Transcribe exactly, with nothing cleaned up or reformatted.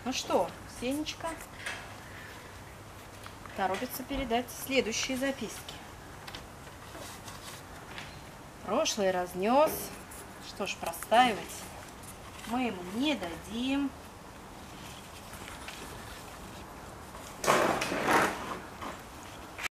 Ну что, Сенечка торопится передать следующие записки. Прошлый разнес. Что ж, простаивать мы ему не дадим.